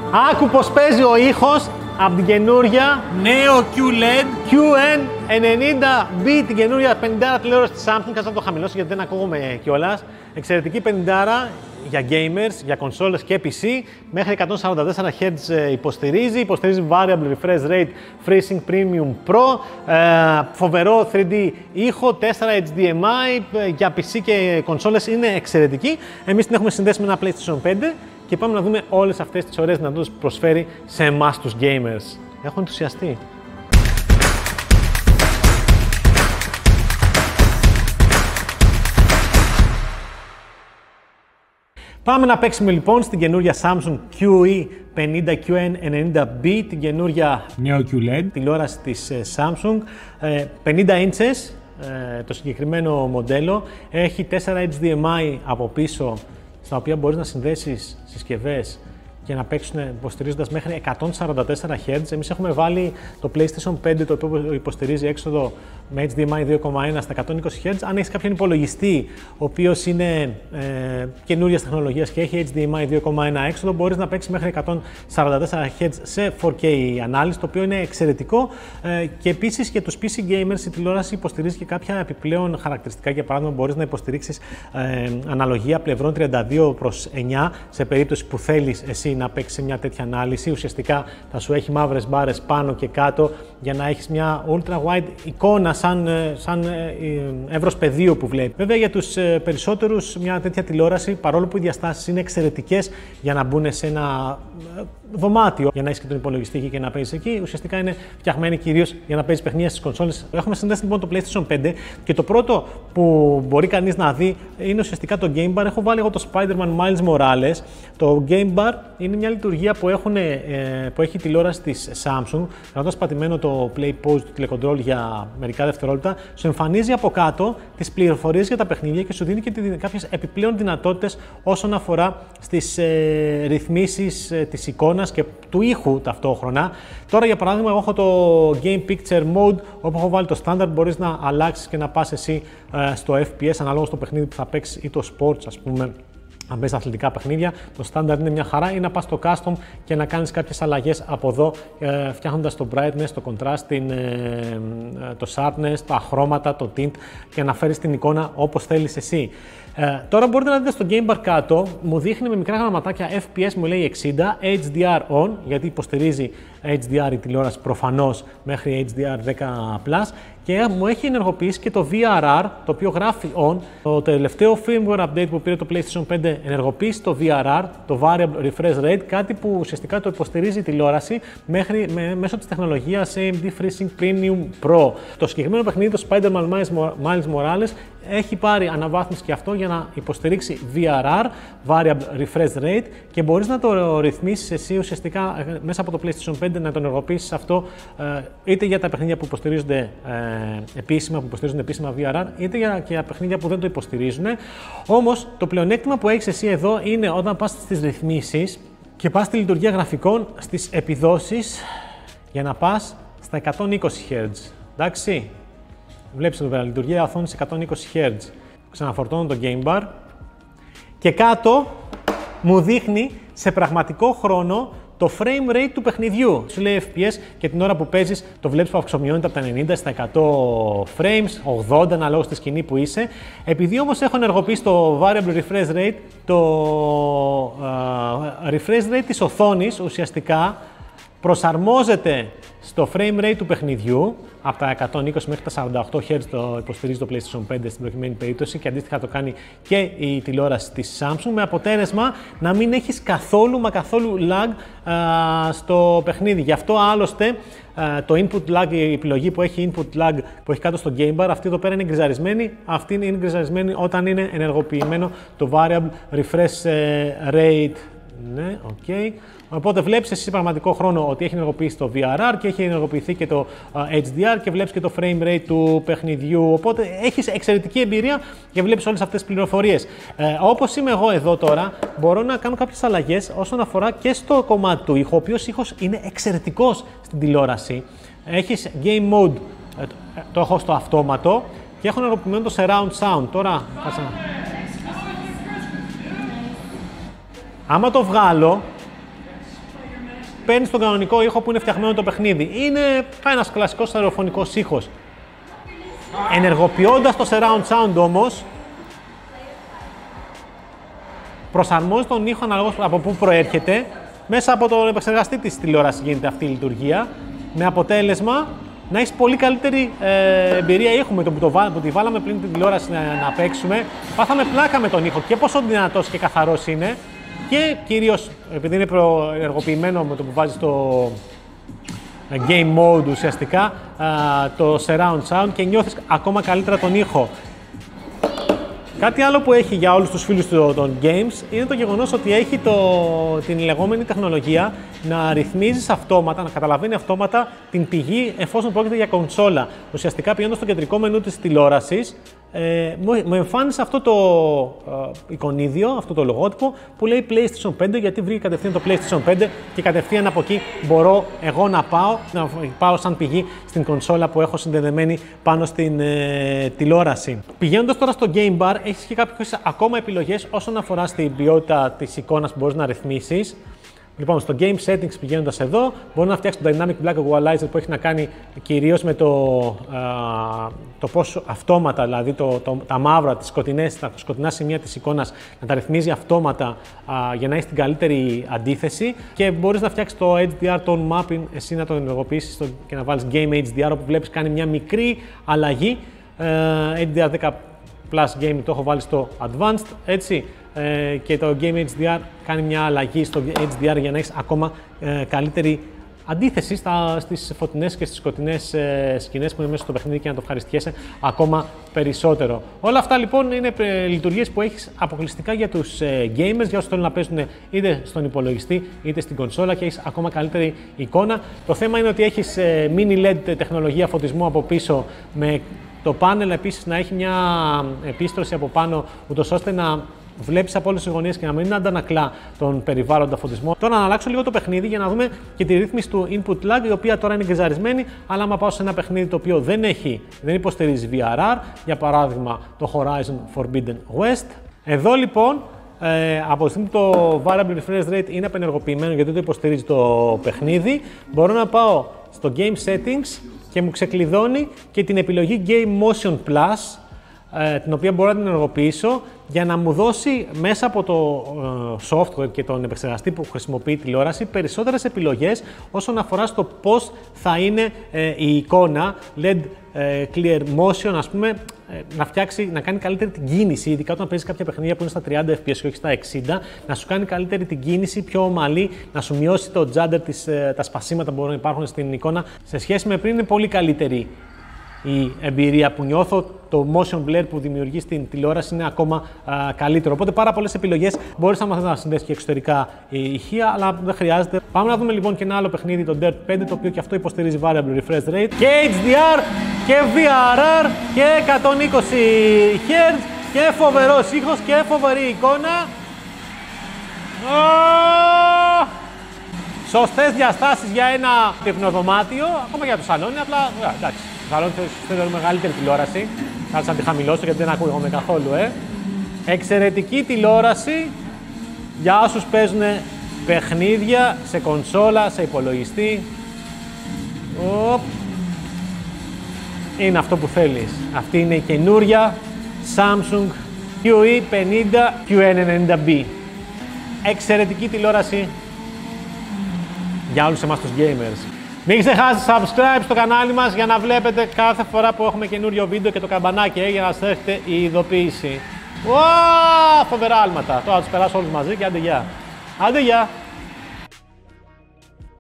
Άκου πως παίζει ο ήχος από την καινούρια νέο QLED QN90B, την καινούρια 50 τηλεόραση της Samsung. Κάτσε να το χαμηλώσω γιατί δεν ακούγομαι κιόλας. Εξαιρετική 50 για gamers, για κονσόλες και PC. Μέχρι 144 Hz υποστηρίζει Variable Refresh Rate FreeSync Premium Pro. Φοβερό 3D ήχο, 4 HDMI για PC και κονσόλες, είναι εξαιρετική. Εμείς την έχουμε συνδέσει με ένα PlayStation 5 και πάμε να δούμε όλες αυτές τις ωραίες δυνατότητες που προσφέρει σε εμάς τους gamers. Έχω ενθουσιαστεί. Πάμε να παίξουμε λοιπόν στην καινούρια Samsung QE50 QN90B, την καινούρια νέο QLED τηλεόραση της Samsung, 50 inches το συγκεκριμένο μοντέλο, έχει 4 HDMI από πίσω, στα οποία μπορείς να συνδέσεις συσκευές και να παίξουν υποστηρίζοντας μέχρι 144 Hz. Εμείς έχουμε βάλει το PlayStation 5, το οποίο υποστηρίζει έξοδο με HDMI 2.1 στα 120 Hz. Αν έχεις κάποιον υπολογιστή, ο οποίος είναι καινούριας τεχνολογίας και έχει HDMI 2.1 έξοδο, μπορείς να παίξεις μέχρι 144 Hz σε 4K ανάλυση, το οποίο είναι εξαιρετικό. Και επίσης και τους PC gamers η τηλεόραση υποστηρίζει και κάποια επιπλέον χαρακτηριστικά. Για παράδειγμα, μπορείς να υποστηρίξεις αναλογία πλευρών 32:9 σε περίπτωση που θέλεις εσύ να παίξεις σε μια τέτοια ανάλυση. Ουσιαστικά θα σου έχει μαύρες μπάρες πάνω και κάτω για να έχεις μια ultra wide εικόνα σαν εύρος πεδίου που βλέπει. Βέβαια για τους περισσότερους μια τέτοια τηλεόραση, παρόλο που οι διαστάσεις είναι εξαιρετικές για να μπουν σε ένα δωμάτιο για να έχεις και τον υπολογιστή και να παίζεις εκεί, ουσιαστικά είναι φτιαγμένη κυρίως για να παίζεις παιχνίδια στις κονσόλες. Έχουμε συνδέσει λοιπόν το PlayStation 5 και το πρώτο που μπορεί κανείς να δει είναι ουσιαστικά το Game Bar. Έχω βάλει εγώ το Spider-Man Miles Morales. Το Game Bar είναι μια λειτουργία που έχει η τηλεόραση της Samsung. Κρατώντας πατημένο το Play Pause του τηλεκοντρόλ για μερικά δευτερόλεπτα, σου εμφανίζει από κάτω τις πληροφορίες για τα παιχνίδια και σου δίνει και κάποιες επιπλέον δυνατότητες όσον αφορά στις ρυθμίσεις της εικόνας και του ήχου ταυτόχρονα. Τώρα για παράδειγμα εγώ έχω το Game Picture Mode, όπου έχω βάλει το Standard, μπορείς να αλλάξεις και να πας εσύ στο FPS ανάλογα στο παιχνίδι που θα παίξεις ή το Sports, ας πούμε. Αν παίζεις αθλητικά παιχνίδια, το Standard είναι μια χαρά, ή να πας στο Custom και να κάνεις κάποιες αλλαγές από εδώ, φτιάχνοντας το Brightness, το Contrast, το Sharpness, τα χρώματα, το Tint και να φέρεις την εικόνα όπως θέλεις εσύ. Τώρα μπορείτε να δείτε στο Game Bar κάτω, μου δείχνει με μικρά γραμματάκια FPS, μου λέει 60, HDR on, γιατί υποστηρίζει HDR η τηλεόραση προφανώς μέχρι HDR 10+, και μου έχει ενεργοποιήσει και το VRR, το οποίο γράφει on. Το τελευταίο firmware update που πήρε το PlayStation 5 ενεργοποιήσει το VRR, το Variable Refresh Rate, κάτι που ουσιαστικά το υποστηρίζει η τηλεόραση μέσω της τεχνολογίας AMD FreeSync Premium Pro. Το συγκεκριμένο παιχνίδι, το Spider-Man Miles Morales, έχει πάρει αναβάθμιση και αυτό για να υποστηρίξει VRR, Variable Refresh Rate, και μπορείς να το ρυθμίσεις εσύ ουσιαστικά μέσα από το PlayStation 5, να το ενεργοποιήσεις αυτό είτε για τα παιχνίδια που υποστηρίζονται επίσημα VRR, είτε για παιχνίδια που δεν το υποστηρίζουν. Όμως το πλεονέκτημα που έχεις εσύ εδώ είναι όταν πας στις ρυθμίσεις και πας στη λειτουργία γραφικών, στις επιδόσεις, για να πας στα 120 Hz. Εντάξει. Βλέπεις εδώ πέρα, λειτουργία οθόνης 120 Hz. Ξαναφορτώνω το Game Bar και κάτω μου δείχνει σε πραγματικό χρόνο το frame rate του παιχνιδιού. Σου λέει FPS και την ώρα που παίζεις το βλέπεις που αυξομειώνεται από τα 90 στα 100 frames, 80 αναλόγως στη σκηνή που είσαι. Επειδή όμως έχω ενεργοποιήσει το Variable Refresh Rate, το refresh rate της οθόνης ουσιαστικά προσαρμόζεται στο frame rate του παιχνιδιού, από τα 120 μέχρι τα 48 Hz το υποστηρίζει το PlayStation 5 στην προκειμένη περίπτωση, και αντίστοιχα το κάνει και η τηλεόραση της Samsung, με αποτέλεσμα να μην έχεις καθόλου lag στο παιχνίδι. Γι' αυτό άλλωστε το input lag, η επιλογή που έχει input lag που έχει κάτω στο Game Bar, αυτή εδώ πέρα είναι γκριζαρισμένη. Αυτή είναι γκριζαρισμένη όταν είναι ενεργοποιημένο το Variable Refresh Rate. Ναι, ok. Οπότε βλέπεις εσύ σε πραγματικό χρόνο ότι έχει ενεργοποιήσει το VRR και έχει ενεργοποιηθεί και το HDR και βλέπεις και το frame rate του παιχνιδιού. Οπότε έχεις εξαιρετική εμπειρία και βλέπεις όλες αυτές τις πληροφορίες. Όπως είμαι εγώ εδώ τώρα, μπορώ να κάνω κάποιες αλλαγές όσον αφορά και στο κομμάτι του ήχου, ο οποίος ήχος είναι εξαιρετικός στην τηλεόραση. Έχεις Game Mode, το έχω στο αυτόματο, και έχω ενεργοποιημένο το Surround Sound. Τώρα, άμα το βγάλω, παίρνει τον κανονικό ήχο που είναι φτιαγμένο το παιχνίδι. Είναι ένας κλασικός στερεοφωνικός ήχος. Ενεργοποιώντας το surround sound όμως, προσαρμόζει τον ήχο αναλόγως από πού προέρχεται. Μέσα από τον επεξεργαστή της τηλεόρασης γίνεται αυτή η λειτουργία, με αποτέλεσμα να έχεις πολύ καλύτερη εμπειρία ήχου. Με το που τη βάλαμε πριν την τηλεόραση να παίξουμε, πάθαμε πλάκα με τον ήχο και πόσο δυνατός και καθαρός είναι, και κυρίως επειδή είναι προεργοποιημένο με το που βάζεις το game mode ουσιαστικά, το surround sound, και νιώθεις ακόμα καλύτερα τον ήχο. Κάτι άλλο που έχει για όλους τους φίλους των games είναι το γεγονός ότι έχει την λεγόμενη τεχνολογία να ρυθμίζεις αυτόματα, να καταλαβαίνει αυτόματα την πηγή εφόσον πρόκειται για κονσόλα. Ουσιαστικά πηγαίνοντας στο κεντρικό μενού της τηλεόρασης, μου εμφάνισε αυτό το εικονίδιο, αυτό το λογότυπο που λέει PlayStation 5, γιατί βρήκε κατευθείαν το PlayStation 5 και κατευθείαν από εκεί μπορώ εγώ να πάω σαν πηγή στην κονσόλα που έχω συνδεδεμένη πάνω στην τηλεόραση. Πηγαίνοντας τώρα στο Game Bar, έχεις και κάποιες ακόμα επιλογές όσον αφορά στην ποιότητα της εικόνας που μπορείς να ρυθμίσεις. Λοιπόν, στο Game Settings πηγαίνοντας εδώ, μπορεί να φτιάξει το Dynamic Black Equalizer που έχει να κάνει κυρίως με το πόσο αυτόματα, δηλαδή τα μαύρα, τα σκοτεινά σημεία της εικόνας, να τα ρυθμίζει αυτόματα για να έχει την καλύτερη αντίθεση. Και μπορείς να φτιάξεις το HDR Tone Mapping, εσύ να το ενεργοποιήσεις και να βάλεις Game HDR, όπου βλέπεις κάνει μια μικρή αλλαγή. HDR 10 Plus Game το έχω βάλει στο Advanced, έτσι. Και το Game HDR κάνει μια αλλαγή στο HDR για να έχεις ακόμα καλύτερη αντίθεση στις φωτεινές και στις σκοτεινές σκηνές που είναι μέσα στο παιχνίδι και να το ευχαριστιέσαι ακόμα περισσότερο. Όλα αυτά λοιπόν είναι λειτουργίες που έχεις αποκλειστικά για τους gamers, για όσους θέλουν να παίζουν είτε στον υπολογιστή είτε στην κονσόλα και έχεις ακόμα καλύτερη εικόνα. Το θέμα είναι ότι έχεις mini LED τεχνολογία φωτισμού από πίσω, με το πάνελ επίσης να έχει μια επίστρωση από πάνω, ούτως ώστε να βλέπεις από όλες τις γωνίες και να μην αντανακλά τον περιβάλλοντα φωτισμό. Τώρα να αλλάξω λίγο το παιχνίδι για να δούμε και τη ρύθμιση του input lag, η οποία τώρα είναι γκρεζαρισμένη, αλλά άμα πάω σε ένα παιχνίδι το οποίο δεν υποστηρίζει VRR, για παράδειγμα το Horizon Forbidden West. Εδώ λοιπόν, από τη στιγμή που το Variable Refresh Rate είναι απενεργοποιημένο γιατί το υποστηρίζει το παιχνίδι, μπορώ να πάω στο Game Settings και μου ξεκλειδώνει και την επιλογή Game Motion Plus, την οποία μπορώ να την ενεργοποιήσω για να μου δώσει μέσα από το software και τον επεξεργαστή που χρησιμοποιεί η τηλεόραση περισσότερες επιλογές όσον αφορά στο πώς θα είναι η εικόνα LED Clear Motion, ας πούμε, να κάνει καλύτερη την κίνηση, ειδικά όταν παίζεις κάποια παιχνίδια που είναι στα 30 fps και όχι στα 60, να σου κάνει καλύτερη την κίνηση, πιο ομαλή, να σου μειώσει το judder, τα σπασίματα που μπορούν να υπάρχουν στην εικόνα. Σε σχέση με πριν είναι πολύ καλύτερη η εμπειρία που νιώθω, το motion blur που δημιουργεί στην τηλεόραση είναι ακόμα καλύτερο. Οπότε πάρα πολλές επιλογές, μπορείς να συνδέσεις και εξωτερικά ηχεία, αλλά δεν χρειάζεται. Πάμε να δούμε λοιπόν και ένα άλλο παιχνίδι, το Dirt 5, το οποίο και αυτό υποστηρίζει Variable Refresh Rate και HDR και VRR και 120 Hz και φοβερός ήχος και φοβερή εικόνα. Σωστές διαστάσεις για ένα υπνοδωμάτιο, ακόμα για το σαλόνι, απλά εντάξει. Το σαλόνι θέλω μεγαλύτερη τηλεόραση, κάτσε να τη χαμηλώσω γιατί δεν ακούγομαι καθόλου. Εξαιρετική τηλεόραση για όσους παίζουν παιχνίδια σε κονσόλα, σε υπολογιστή. Είναι αυτό που θέλεις. Αυτή είναι η καινούρια Samsung QE50 QN90B. Εξαιρετική τηλεόραση για όλους εμάς τους gamers. Μην ξεχάσετε subscribe στο κανάλι μας για να βλέπετε κάθε φορά που έχουμε καινούριο βίντεο και το καμπανάκι για να σας έρχεται η ειδοποίηση. Φοβερά άλματα. Τώρα θα τους περάσω όλους μαζί και άντε γεια. Άντε γεια.